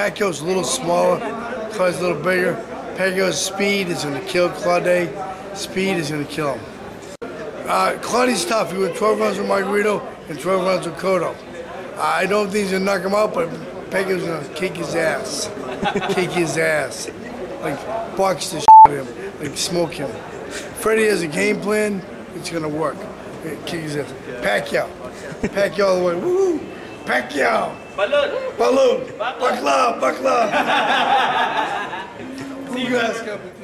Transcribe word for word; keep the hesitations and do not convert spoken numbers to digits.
Pacquiao's a little smaller, Clottey's a little bigger. Pacquiao's speed is going to kill Clottey. Speed is going to kill him. Uh, Clottey's tough. He went twelve rounds with Margarito and twelve rounds with Cotto. I don't think he's going to knock him out, but Pacquiao's going to kick his ass. Kick his ass. Like, box the shit out of him. Like, smoke him. Freddie has a game plan. It's going to work. Kick his ass. Pacquiao. Pacquiao all the way. Woo! Pacquiao! Balloon! Balloon! Bakla! Bakla! See you guys coming.